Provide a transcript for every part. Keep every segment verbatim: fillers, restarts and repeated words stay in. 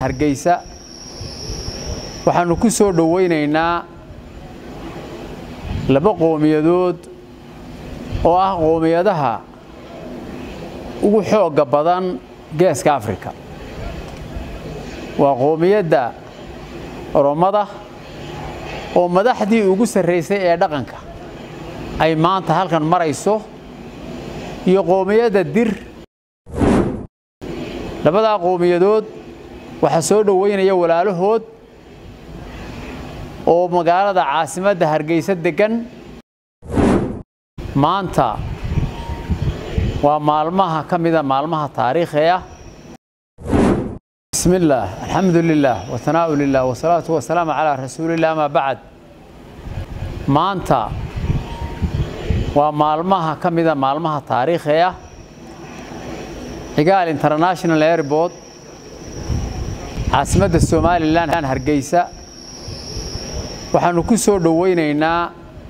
Hargeysa waxaanu ku soo dhaweynaynaa laba qowmiyadood oo ah qowmiyadaha ugu xooga badan Geeska Afrika waa qowmiyadda Oromada oo madaxdii ugu sareysay ee dhaqanka ay maanta halkan marayso iyo qowmiyadda Dir labada qowmiyadood waxa soo dhaweynaya walaalahood oo magaalada caasimadda Hargeysa degan maanta waa maalmaha kamida maalmaha taariikhiga bismillah alxamdulillah wa tanaa'u lillah wa salatu wa salaam ala rasuulillah ma ba'd maanta waa maalmaha kamida maalmaha taariikhiga Higaal International Airport caasimadda Somaliland Hargeysa waxaanu ku soo dhaweynaynaa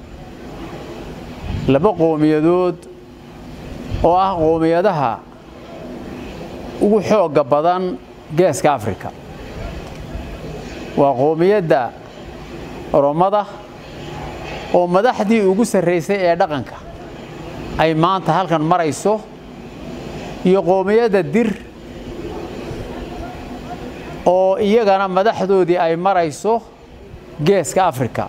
laba qowmiyadood oo ah qowmiyadaha ugu xooga badan Geeska Afrika waa qowmiyadda Oromada oo madaxdii ugu sareysay ee dhaqanka ay maanta halkan marayso iyo qowmiyadda Dir oo iyagana madaxdoodii ay marayso Geeska Afrika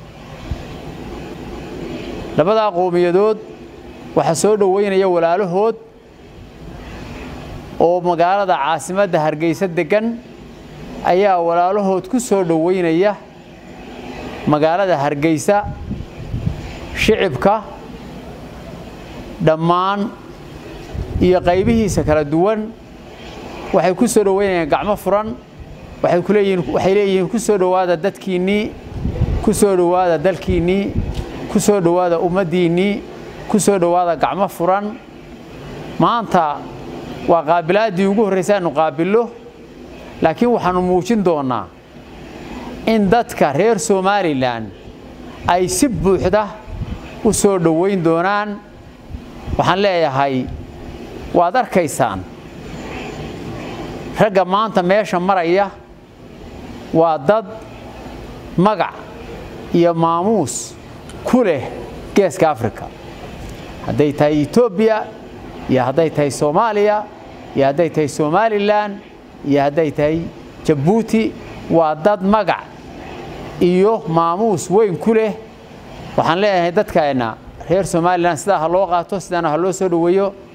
labada qowmiyadood waxa soo dhaweynaya walaalahood oo magaalada caasimadda Hargeysa degan ayaa walaalahood ku soo dhaweynaya magaalada Hargeysa shicibka dhammaan iyo qaybihiisa kala duwan waxay ku soo dhaweynayaan gacmo furan waxay ku leeyihiin waxay leeyihiin ku soo dhawaada dadkiinii ku soo dhawaada dalkiinii ku soo dhawaada ummadiinii ku soo dhawaada gacmo furan maanta waa qaabilaadii ugu horeysay aanu qaabilo laakiin waxaanu muujin doonaa in dadka reer Somaliland ay si buuxda u soo dhaweyn doonaan waxaan leeyahay waad arkaysaan ragga maanta meesha maraya waa dad magac iyo maamuus ku leh Geeska Afrika hadday tahay Ethiopia iyo hadday tahay Soomaaliya iyo hadday tahay Somaliland iyo hadday tahay Djibouti waa dad magac iyo maamuus weyn ku leh waxaan leeyahay dadkeena reer Somaliland sida loo qaato sidana loo soo dhaweeyo